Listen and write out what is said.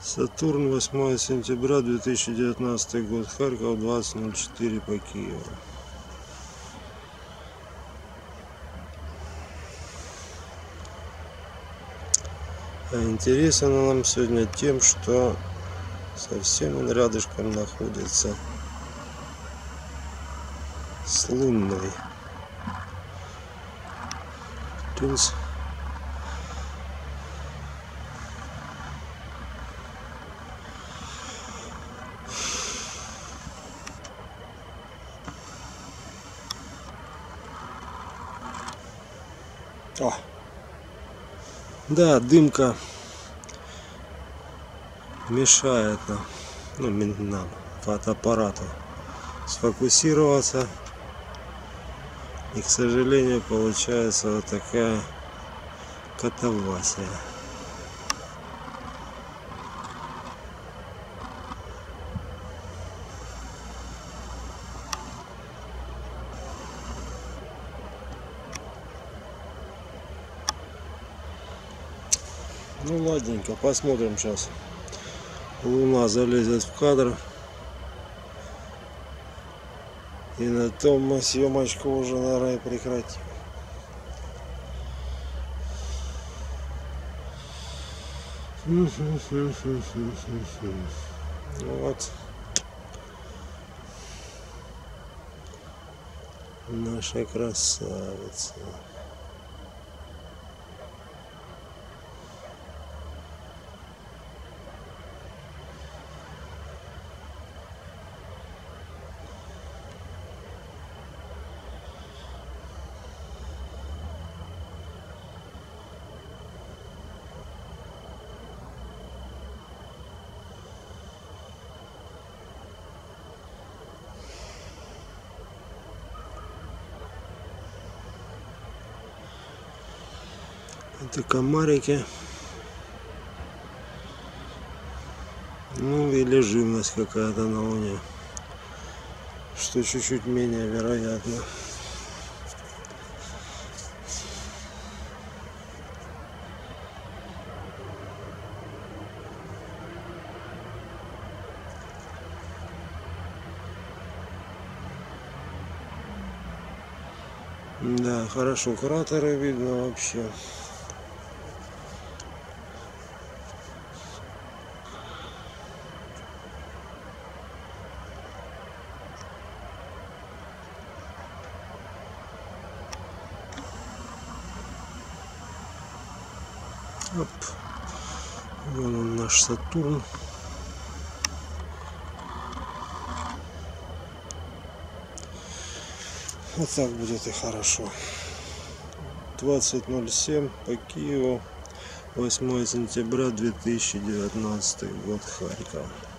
Сатурн, 8 сентября 2019 год, Харьков, 20:04 по Киеву. А интересен он нам сегодня тем, что совсем он рядышком находится с лунной. О, да, дымка мешает нам фотоаппарату сфокусироваться, и, к сожалению, получается вот такая катавасия. Ну ладненько, посмотрим сейчас. Луна залезет в кадр. И на том мы съемочку уже, наверное, прекратим. Вот наша красавица. Это комарики. Ну или живность какая-то на Луне, что чуть-чуть менее вероятно. Да, хорошо, кратеры видно вообще. Оп. Вон он, наш Сатурн. Вот так будет и хорошо. 20:07 по Киеву, 8 сентября 2019 год, Харьков.